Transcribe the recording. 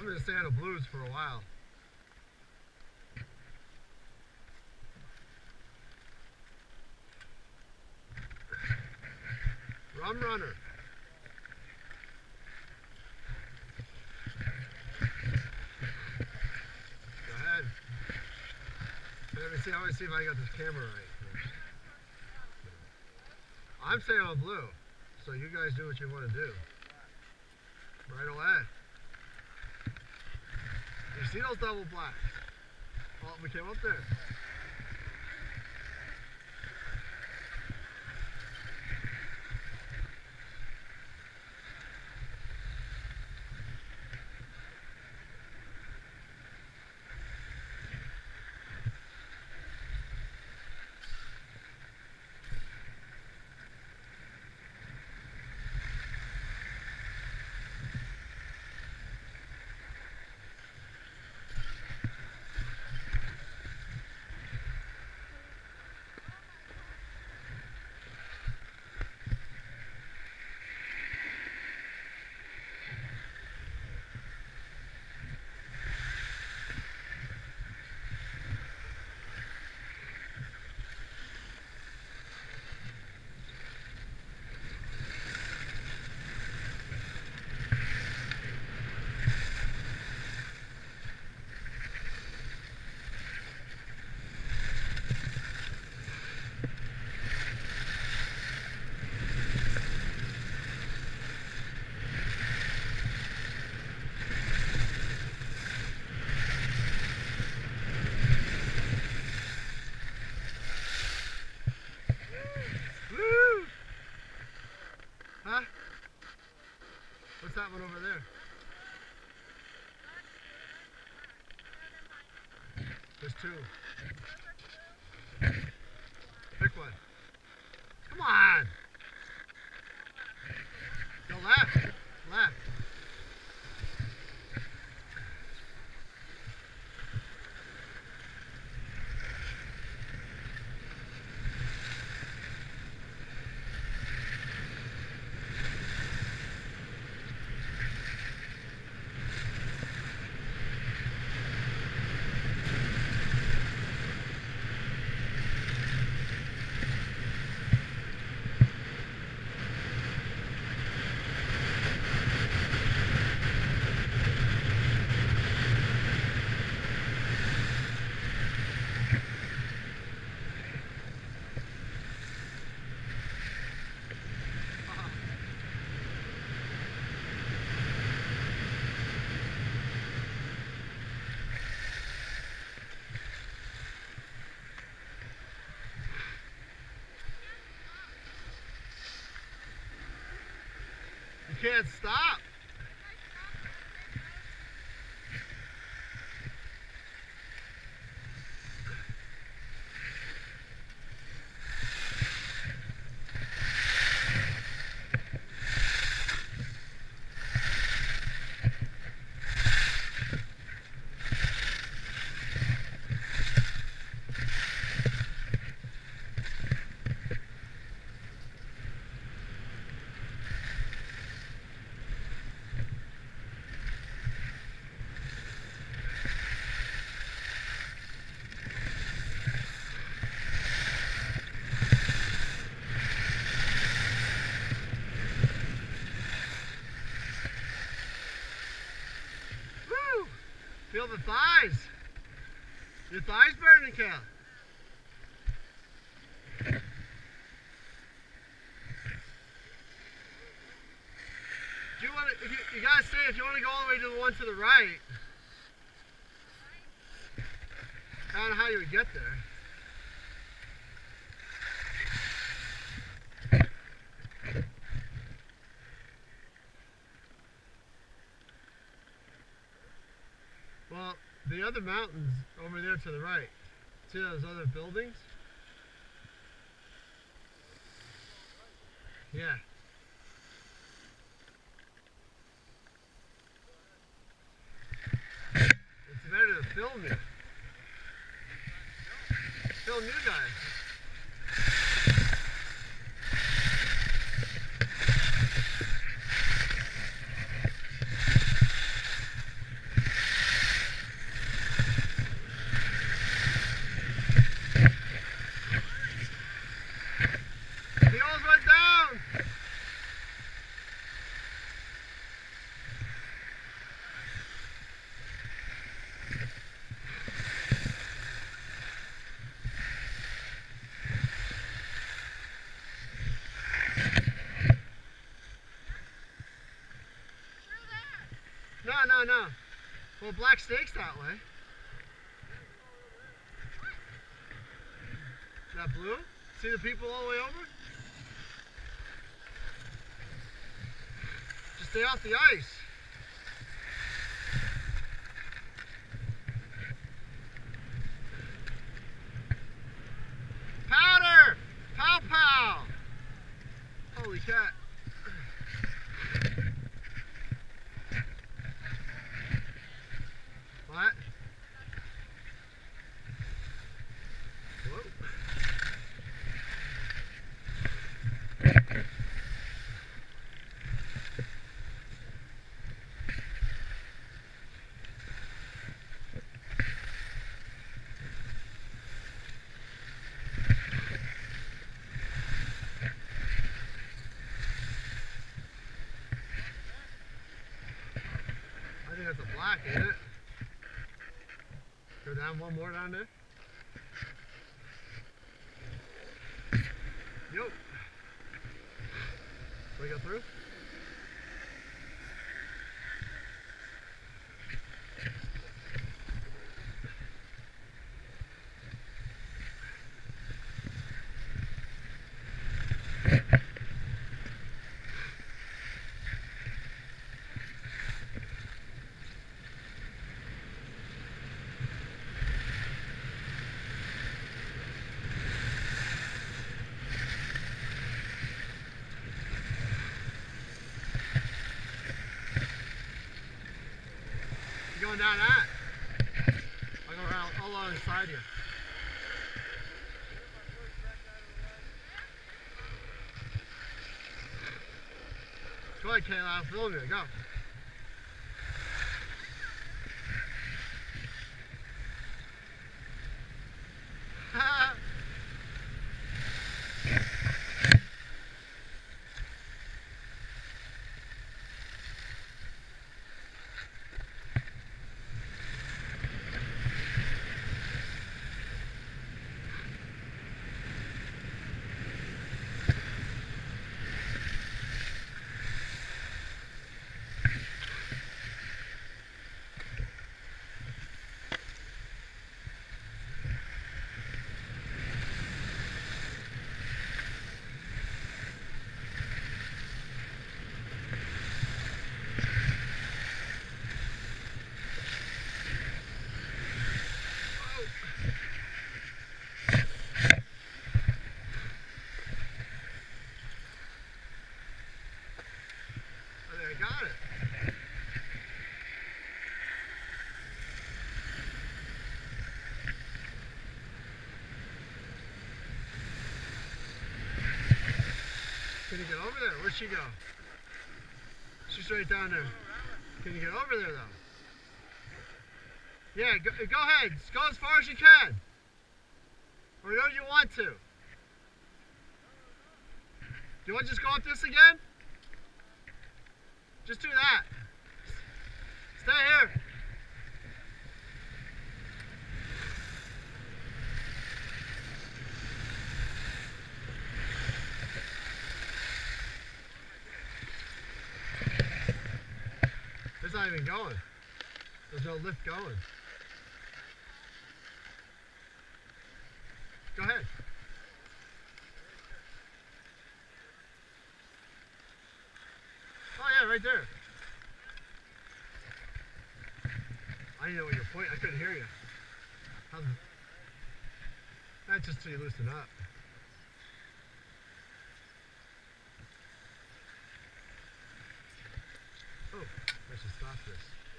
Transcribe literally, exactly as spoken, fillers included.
I'm going to stay on the blues for a while. Rum runner. Go ahead. Let me see. I want to see if I got this camera right first. I'm staying on blue, so you guys do what you want to do. Right away. You see those double blacks? Oh, we came up there. What's that one over there? There's two. Pick one. Come on! Go left. Left. You can't stop. Feel the thighs. Your thighs burning, Cal. Do you want to? You, you gotta say if you want to go all the way to the one to the right. I don't know how you would get there. Well, the other mountains over there to the right. See those other buildings? Yeah. It's better to film you. Film you guys. No, no, no. Well, Black Snake's that way. That blue? See the people all the way over? Just stay off the ice. Powder! Pow pow! Holy cat. What? Whoa. I think that's a black, ain't it? Go down one more down there. Yo. We go through? You going down that? I'll go around all alongside you. Go ahead, Kayla. I'll film you. Go. Got it. Can you get over there? Where'd she go? She's right down there. Can you get over there though? Yeah, go, go ahead. Go as far as you can. Or don't you want to? Do you want to just go up this again? Just do that. Stay here. It's not even going. There's no lift going. Go ahead. Oh yeah, right there. I didn't know what your point. I couldn't hear you. How's, that's just till you loosen up. Oh, I should stop this.